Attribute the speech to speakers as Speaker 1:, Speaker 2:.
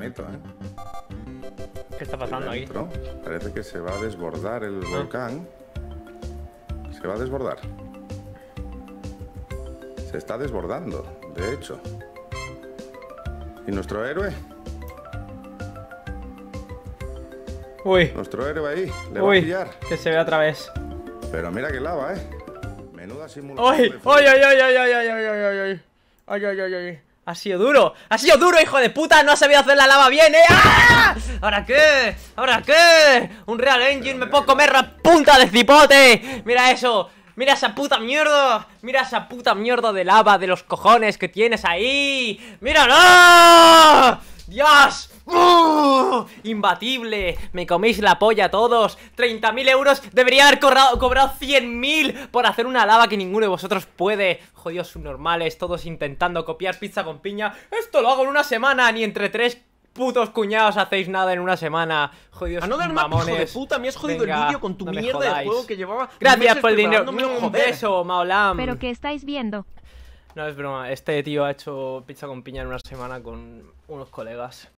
Speaker 1: bonito, ¿eh?
Speaker 2: ¿Qué está pasando aquí?
Speaker 1: Dentro, parece que se va a desbordar el volcán. Se va a desbordar. Se está desbordando, de hecho. ¿Y nuestro héroe?
Speaker 2: Uy,
Speaker 1: Nuestro héroe ahí, le va a pillar.
Speaker 2: que se ve otra vez.
Speaker 1: Pero mira que lava, ¿eh? Menuda simulación.
Speaker 2: ¡Ay!
Speaker 1: de fuego.
Speaker 2: ¡Ay, ay, ay, ay, ay, ay, ay, ay, ay, ay! ¡Ay, ay, ay, ay! ¡Ha sido duro! ¡Ha sido duro, hijo de puta! ¡No ha sabido hacer la lava bien, ¡Ah! ¿Ahora qué? ¿Ahora qué? Un Real Engine, me puedo comer la punta de cipote. Mira eso. Mira esa puta mierda. Mira esa puta mierda de lava de los cojones que tienes ahí. ¡Míralo! ¡Dios! Imbatible, me coméis la polla todos. 30.000 euros, debería haber cobrado 100.000 por hacer una lava que ninguno de vosotros puede. Jodidos subnormales, todos intentando copiar pizza con piña. Esto lo hago en una semana, ni entre tres putos cuñados hacéis nada en una semana. Jodidos mamones.
Speaker 3: Hijo de puta, me has jodido el vídeo con tu
Speaker 2: no me
Speaker 3: mierda de
Speaker 2: jodáis.
Speaker 3: juego que llevaba
Speaker 2: Gracias
Speaker 3: meses
Speaker 2: por el dinero.
Speaker 3: preparándomelo,
Speaker 2: Un
Speaker 3: joder.
Speaker 2: beso, Maolam.
Speaker 4: ¿Pero qué estáis viendo?
Speaker 2: No, es broma, este tío ha hecho pizza con piña en una semana con unos colegas.